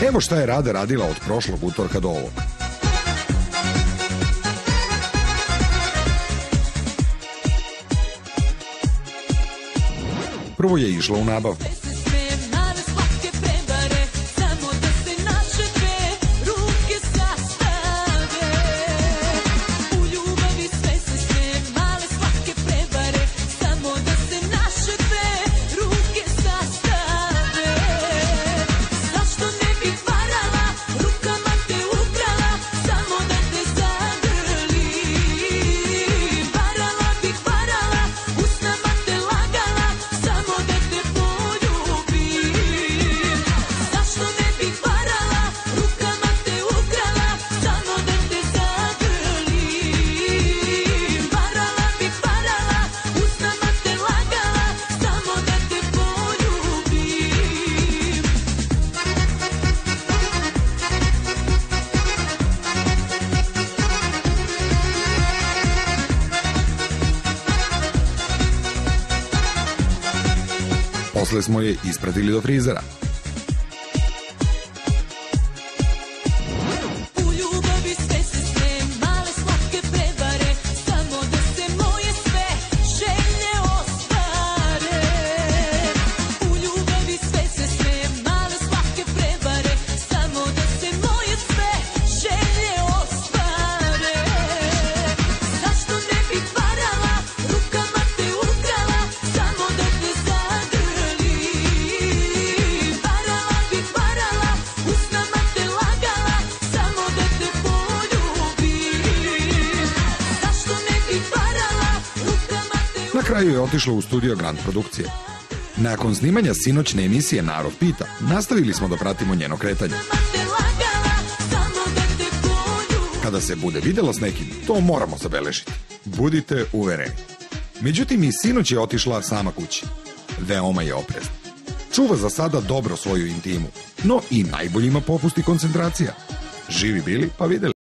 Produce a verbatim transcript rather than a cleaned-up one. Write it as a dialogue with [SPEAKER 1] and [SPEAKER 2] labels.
[SPEAKER 1] Evo šta je Rada radila od prošlog utorka do ovog. Prvo je išla u nabavku. Posle smo je ispratili do frizera. Na kraju je otišla u studio Grand produkcije. Nakon snimanja sinoćne emisije Narod pita, nastavili smo da pratimo njeno kretanje. Kada se bude videla s nekim, to moramo zabeležiti. Budite uvereni. Međutim, i sinoć je otišla sama kući. Veoma je oprezna. Čuva za sada dobro svoju intimu, no i najboljima popusti koncentracija. Živi bili pa videli.